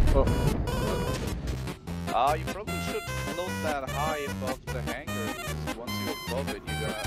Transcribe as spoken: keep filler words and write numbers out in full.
Oh. Uh, you probably should float that high above the hangar, because once you're above it, you're gonna